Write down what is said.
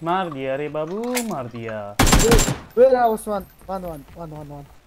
मार दिया रे बाबू, मार दिया। Where I was one.